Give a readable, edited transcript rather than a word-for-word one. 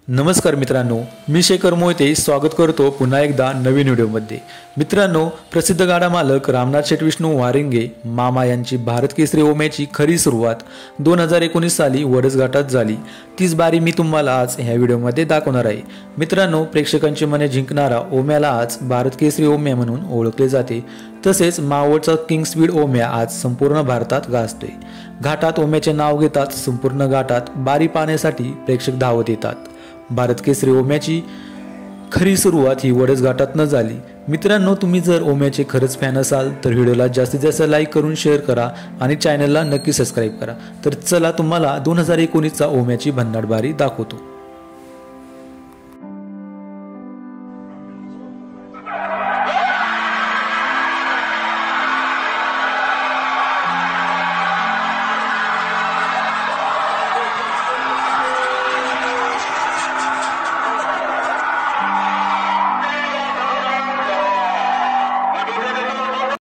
नमस्कार मित्रांनो, मी शेखर मोहिते स्वागत करतो पुन्हा एकदा नवीन व्हिडिओमध्ये। मित्रांनो, प्रसिद्ध गाडा मालक रामनाथ शेठ विष्णू वारिंगे मामा यांची भारत केसरी ओम्याची खरी सुरुवात 2019 साली वडसघाटात झाली। तीच बारी मी तुम्हाला आज ह्या व्हिडिओमध्ये दाखवणार आहे। मित्रांनो, प्रेक्षकांची मने जिंकणारा ओम्याला आज भारत केसरी ओम्या म्हणून ओळखले जाते। तसेच मावळचा किंग स्पीड ओम्या आज संपूर्ण भारतात गाजतोय। घाटात ओम्याचे नाव घेतात संपूर्ण घाटात बारी पाहण्यासाठी प्रेक्षक धावत येतात। भारत केसरी ओम्याची खरी सुरुवात ही वडसघाटातनं झाली। मित्रांनो, तुम्ही जर ओम्याचे खरंच फॅन असाल तर व्हिडिओला जास्तीत जास्त लाईक करून शेअर करा आणि चॅनलला नक्की सबस्क्राईब करा। तर चला तुम्हाला 2019चा ओम्याची भन्नाट बारी दाखवतो।